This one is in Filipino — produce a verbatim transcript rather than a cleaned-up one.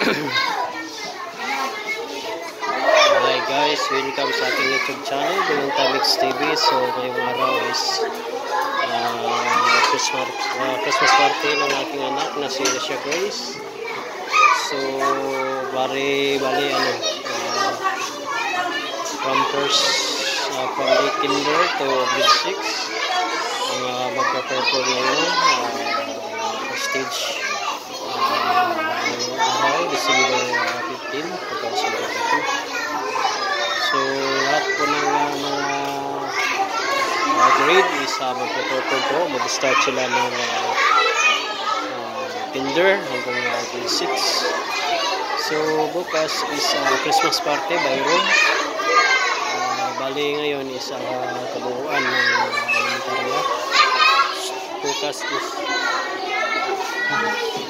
Hi guys, welcome sa aking YouTube channel, Balontamix T V. So ngayong araw is uh, Christmas, uh, Christmas party ng aking anak na si Alicia Grace. So bari bali ano uh, from first uh, from day kinder to grade six ang uh, magpa-perform ngayon uh, stage uh, araw December fifteen, twenty twenty-two. So lahat po ng uh, mga uh, grade is uh, magpa-perform po, mag-start sila ng uh, uh, kinder hanggang uh, grade six. So bukas is uh, Christmas party by room. Uh, bali ngayon is uh, kabuuan ng uh, elementarya. Bukas is